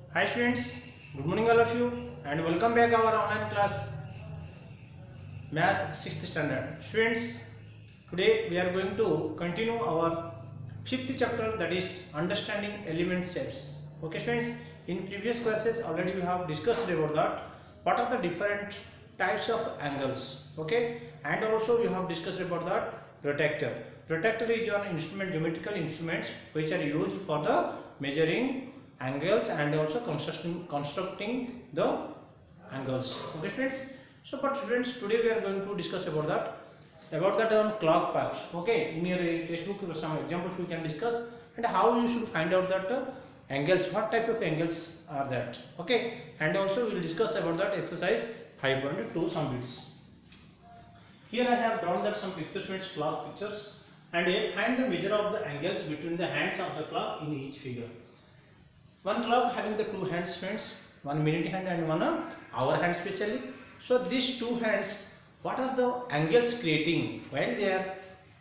Hi students, good morning all of you and welcome back our online class Maths 6th standard. Students, today we are going to continue our 5th chapter, that is understanding element shapes. Okay students, in previous classes already we have discussed about that what are the different types of angles, okay, and also we have discussed about that protractor. Protractor is an instrument, geometrical instruments which are used for the measuring angles and also constructing the angles. Okay students, so but students, today we are going to discuss about that on clock patch. Okay, in your textbook some examples we can discuss and how you should find out that angles, what type of angles are that. Okay, and also we will discuss about that exercise 5.2 some bits. Here I have drawn that some pictures, students, clock pictures, and find the measure of the angles between the hands of the clock in each figure. One clock having the two hands, friends, one minute hand and one hour hand specially. So these two hands, what are the angles creating while they are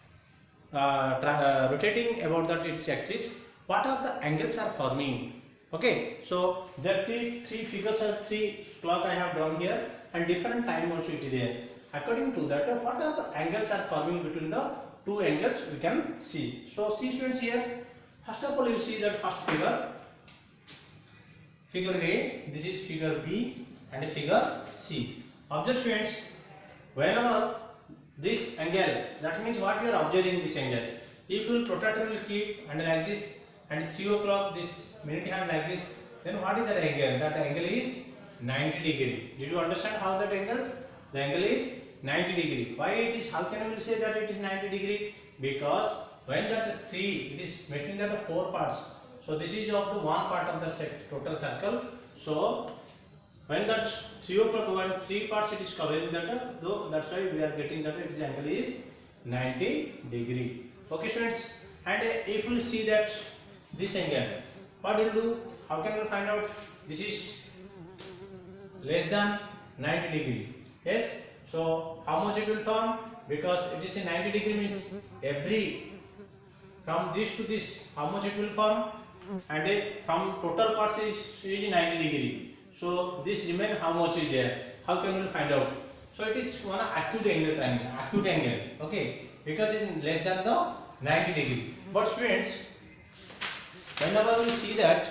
rotating about that its axis? What are the angles are forming? Okay, so there are three figures or three clock I have drawn here, and different time also it is there. According to that, what are the angles are forming between the two angles we can see. So see students here. First of all, you see that first figure. Figure A, this is figure B and figure C. Observe students, whenever this angle, that means what you are observing this angle. If your protractor will keep and like this and 3 o'clock this minute hand like this, then what is that angle? That angle is 90 degree. Did you understand how that angles? The angle is 90 degree. Why it is? How can we say that it is 90 degree? Because when that 3, it is making that 4 parts. So this is of the one part of the total circle. So when that 3 o'clock when 3 parts it is covering that, though that's why we are getting that its angle is 90 degree. Okay students, and if we see that this angle, what will do? How can we find out? This is less than 90 degree. Yes. So how much it will form? Because it is a 90 degree means every from this to this, how much it will form? And from total parts is 90 degree. So this remain how much is there? How can we find out? So it is one acute angle triangle, acute angle. Okay, because it is less than the 90 degree. But students, whenever we see that,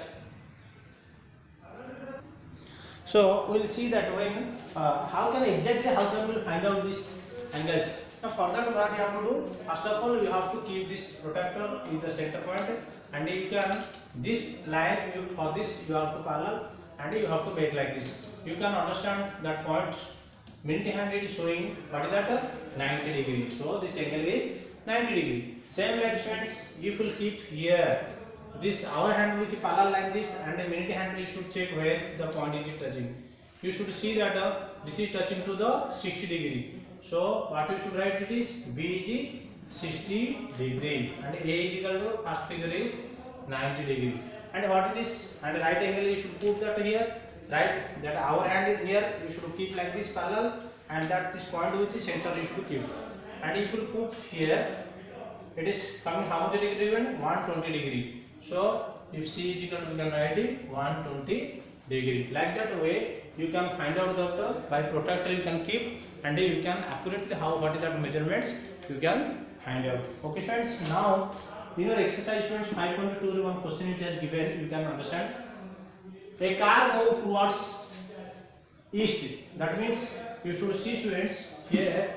so we will see that when how can we find out these angles? Now for that what you have to do? First of all, you have to keep this protractor in the center point, and you can this line for this you have to parallel and you have to make like this. You can understand that point minute hand is showing what is that 90 degree. So this angle is 90 degree. Same like students, if you keep here this our hand with the parallel like this and a minute hand, you should check where the point is touching. You should see that this is touching to the 60 degree. So what you should write it is B is 60 degree and A is equal to first figure is 90 degree. And what is this? And right angle you should put that here, right? That our hand is here, you should keep like this parallel, and that this point with the center you should keep. And if you put here, it is coming how much degree even? 120 degree. So if C is equal to, we can write it 120 degree. Like that way you can find out that by protractor you can keep, and you can accurately how what is that measurements you can find out. Okay friends, now in your exercise students 5.2 one question it has given, you can understand. A car move towards east. That means you should see students here.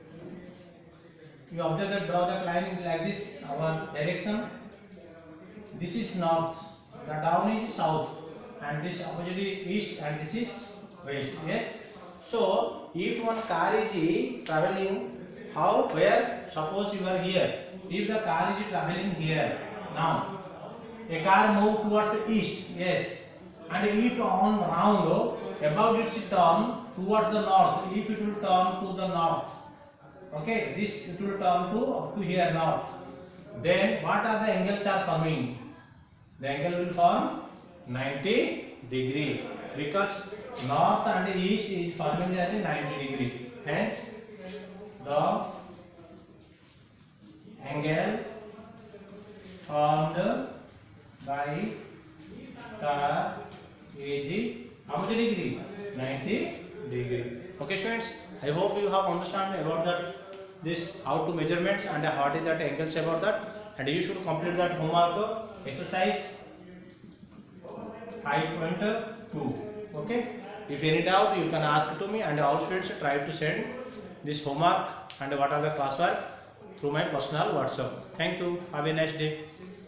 You observe that, draw that line like this, our direction. This is north, the down is south, and this opposite is east, and this is west. Yes. So if one car is traveling, how, where? Suppose you are here. If the car is traveling here, now a car move towards the east. Yes. And if on round about its turn towards the north, if it will turn to the north, okay, this it will turn to up to here north, then what are the angles are forming? The angle will form 90 degree because north and east is forming as a 90 degree. Hence the angle formed by car AG, how many degree? 90 degree. Okay students, I hope you have understand about that this how to measurements and what is that angles about that, and you should complete that homework exercise 5.2. Okay, if any doubt you can ask to me, and all students try to send this homework and what are the classwork through my personal WhatsApp. Thank you. Have a nice day.